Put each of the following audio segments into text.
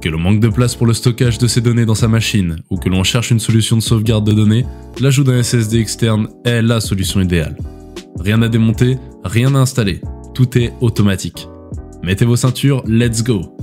Que l'on manque de place pour le stockage de ces données dans sa machine ou que l'on cherche une solution de sauvegarde de données, l'ajout d'un SSD externe est la solution idéale. Rien à démonter, rien à installer, tout est automatique. Mettez vos ceintures, let's go!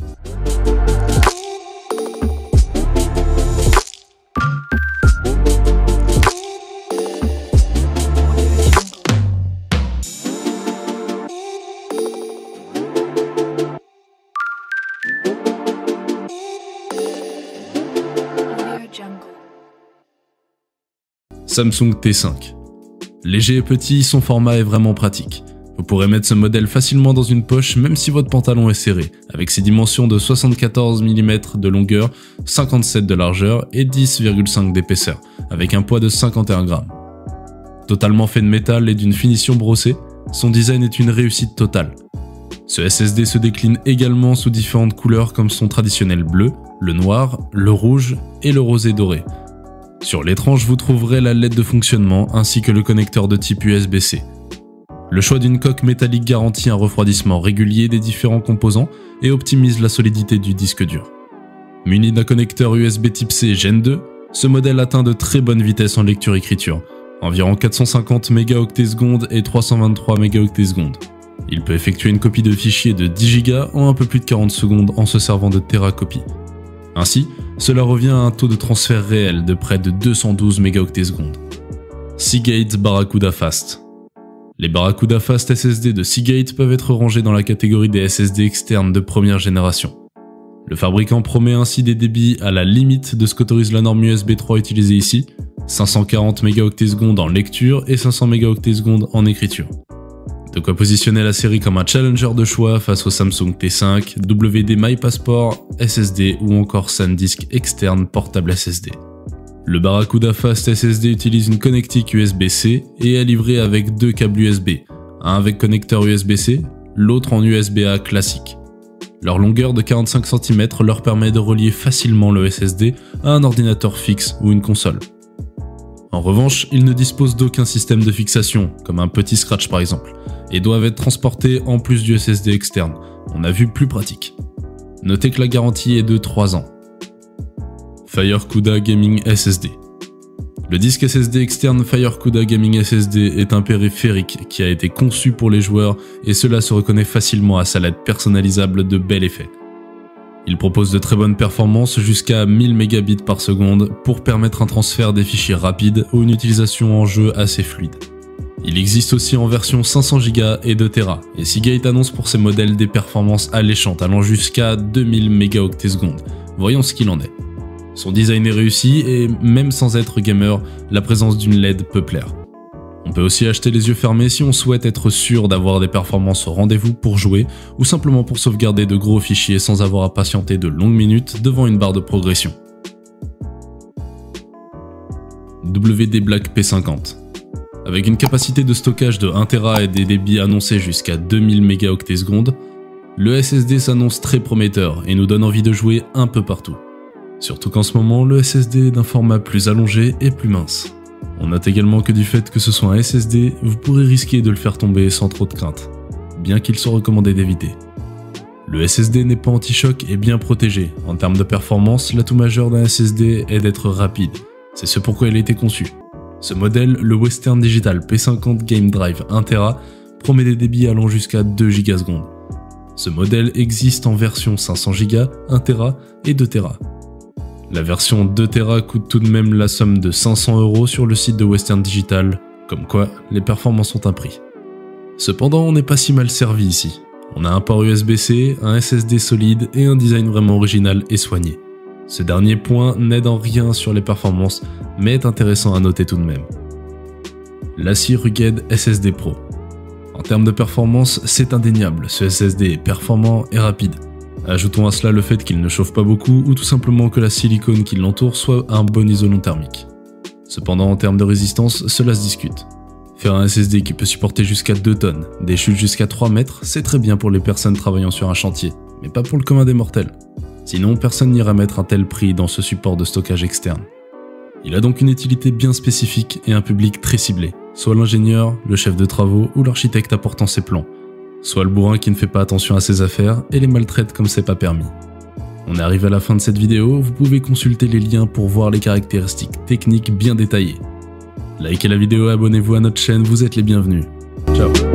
Samsung T5. Léger et petit, son format est vraiment pratique. Vous pourrez mettre ce modèle facilement dans une poche même si votre pantalon est serré, avec ses dimensions de 74 mm de longueur, 57 de largeur et 10,5 d'épaisseur, avec un poids de 51 grammes. Totalement fait de métal et d'une finition brossée, son design est une réussite totale. Ce SSD se décline également sous différentes couleurs comme son traditionnel bleu, le noir, le rouge et le rosé doré. Sur l'étrange, vous trouverez la LED de fonctionnement ainsi que le connecteur de type USB-C. Le choix d'une coque métallique garantit un refroidissement régulier des différents composants et optimise la solidité du disque dur. Muni d'un connecteur USB type C Gen 2, ce modèle atteint de très bonnes vitesses en lecture-écriture, environ 450 mégaoctets secondes et 323 mégaoctets secondes. Il peut effectuer une copie de fichiers de 10 Go en un peu plus de 40 secondes en se servant de Teracopy. Ainsi, cela revient à un taux de transfert réel de près de 212 mégaoctets secondes. Seagate Barracuda Fast. Les Barracuda Fast SSD de Seagate peuvent être rangés dans la catégorie des SSD externes de première génération. Le fabricant promet ainsi des débits à la limite de ce qu'autorise la norme USB 3 utilisée ici, 540 mégaoctets secondes en lecture et 500 mégaoctets secondes en écriture. De quoi positionner la série comme un challenger de choix face au Samsung T5, WD My Passport SSD ou encore SanDisk externe portable SSD. Le Barracuda Fast SSD utilise une connectique USB-C et est livré avec deux câbles USB, un avec connecteur USB-C, l'autre en USB-A classique. Leur longueur de 45 cm leur permet de relier facilement le SSD à un ordinateur fixe ou une console. En revanche, ils ne disposent d'aucun système de fixation, comme un petit scratch par exemple, et doivent être transportés en plus du SSD externe. On a vu plus pratique. Notez que la garantie est de 3 ans. FireCuda Gaming SSD. Le disque SSD externe FireCuda Gaming SSD est un périphérique qui a été conçu pour les joueurs et cela se reconnaît facilement à sa LED personnalisable de bel effet. Il propose de très bonnes performances jusqu'à 1000 Mbps par seconde pour permettre un transfert des fichiers rapide ou une utilisation en jeu assez fluide. Il existe aussi en version 500 Go et 2 Tera, et Seagate annonce pour ces modèles des performances alléchantes allant jusqu'à 2000 mégaoctets secondes. Voyons ce qu'il en est. Son design est réussi et même sans être gamer, la présence d'une LED peut plaire. On peut aussi acheter les yeux fermés si on souhaite être sûr d'avoir des performances au rendez-vous pour jouer ou simplement pour sauvegarder de gros fichiers sans avoir à patienter de longues minutes devant une barre de progression. WD Black P50. Avec une capacité de stockage de 1 Tera et des débits annoncés jusqu'à 2000 mégaoctets secondes, le SSD s'annonce très prometteur et nous donne envie de jouer un peu partout. Surtout qu'en ce moment, le SSD est d'un format plus allongé et plus mince. On note également que du fait que ce soit un SSD, vous pourrez risquer de le faire tomber sans trop de crainte, bien qu'il soit recommandé d'éviter. Le SSD n'est pas anti-choc et bien protégé. En termes de performance, l'atout majeur d'un SSD est d'être rapide. C'est ce pourquoi il a été conçu. Ce modèle, le Western Digital P50 Game Drive 1 Tera, promet des débits allant jusqu'à 2 Go/s. Ce modèle existe en version 500 Go, 1 Tera et 2 Tera. La version 2 Tera coûte tout de même la somme de 500 € sur le site de Western Digital, comme quoi les performances ont un prix. Cependant, on n'est pas si mal servi ici. On a un port USB-C, un SSD solide et un design vraiment original et soigné. Ce dernier point n'aide en rien sur les performances, mais est intéressant à noter tout de même. L'Acier Rugged SSD Pro. En termes de performance, c'est indéniable, ce SSD est performant et rapide. Ajoutons à cela le fait qu'il ne chauffe pas beaucoup ou tout simplement que la silicone qui l'entoure soit un bon isolant thermique. Cependant, en termes de résistance, cela se discute. Faire un SSD qui peut supporter jusqu'à 2 tonnes, des chutes jusqu'à 3 mètres, c'est très bien pour les personnes travaillant sur un chantier, mais pas pour le commun des mortels. Sinon, personne n'ira mettre un tel prix dans ce support de stockage externe. Il a donc une utilité bien spécifique et un public très ciblé, soit l'ingénieur, le chef de travaux ou l'architecte apportant ses plans, soit le bourrin qui ne fait pas attention à ses affaires et les maltraite comme c'est pas permis. On est arrivé à la fin de cette vidéo, vous pouvez consulter les liens pour voir les caractéristiques techniques bien détaillées. Likez la vidéo et abonnez-vous à notre chaîne, vous êtes les bienvenus. Ciao.